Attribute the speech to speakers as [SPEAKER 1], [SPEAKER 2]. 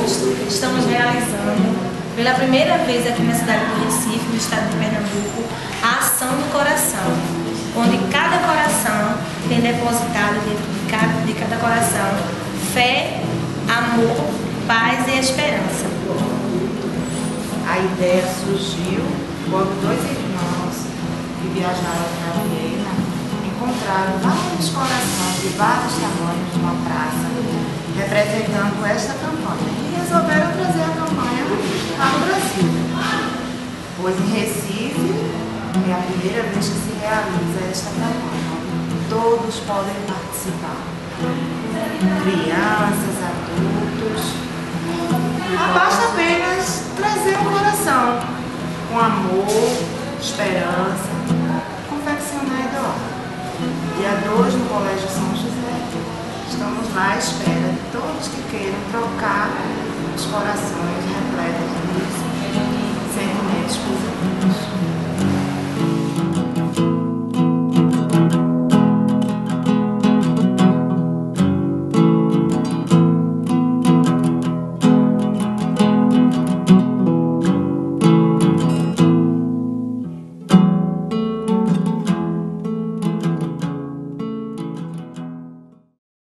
[SPEAKER 1] agosto, estamos realizando, pela primeira vez aqui na cidade do Recife, no estado de Pernambuco, a Ação do Coração, onde cada coração tem depositado dentro de cada coração fé, amor, paz e esperança.
[SPEAKER 2] A ideia surgiu quando dois irmãos que viajaram para Viena encontraram vários corações de vários tamanhos numa praça, representando esta campanha, e resolveram trazer a campanha para o Brasil, pois em Recife é a primeira vez que se realiza esta campanha. Todos podem participar, crianças, adultos. Basta apenas trazer um coração com amor, esperança, confeccionar e doar. Dia 2 no Colégio São José. Estamos lá à espera de todos que queiram trocar os corações repletos